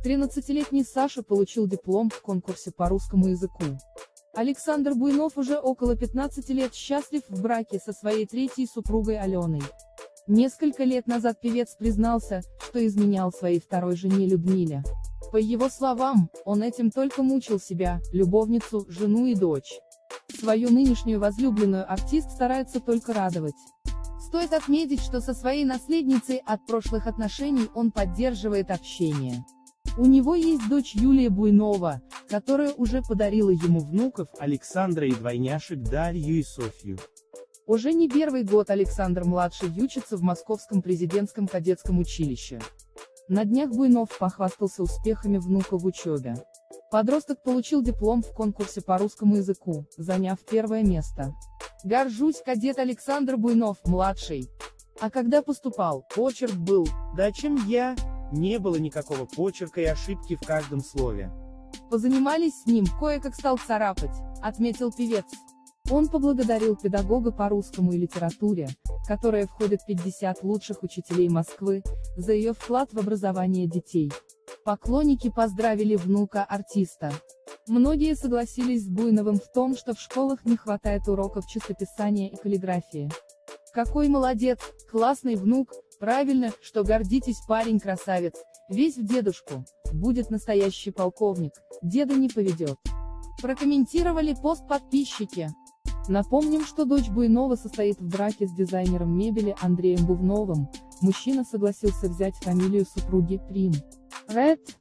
13-летний Саша получил диплом в конкурсе по русскому языку. Александр Буйнов уже около 15 лет счастлив в браке со своей третьей супругой Аленой. Несколько лет назад певец признался, что изменял своей второй жене Людмиле. По его словам, он этим только мучил себя, любовницу, жену и дочь. Свою нынешнюю возлюбленную артист старается только радовать. Стоит отметить, что со своей наследницей от прошлых отношений он поддерживает общение. У него есть дочь Юлия Буйнова, которая уже подарила ему внуков Александра и двойняшек Дарью и Софью. Уже не первый год Александр-младший учится в Московском президентском кадетском училище. На днях Буйнов похвастался успехами внука в учебе. Подросток получил диплом в конкурсе по русскому языку, заняв первое место. «Горжусь, кадет Александр Буйнов-младший. А когда поступал, почерк был, Да чем я? Не было никакого почерка и ошибки в каждом слове. Позанимались с ним, кое-как стал царапать», — отметил певец. Он поблагодарил педагога по русскому и литературе, которая входит в 50 лучших учителей Москвы, за ее вклад в образование детей. Поклонники поздравили внука артиста. Многие согласились с Буйновым в том, что в школах не хватает уроков чистописания и каллиграфии. «Какой молодец, классный внук, правильно, что гордитесь, парень красавец, весь в дедушку, будет настоящий полковник, деда не поведет», прокомментировали пост подписчики. Напомним, что дочь Буйнова состоит в браке с дизайнером мебели Андреем Бувновым. Мужчина согласился взять фамилию супруги Прим. Ред.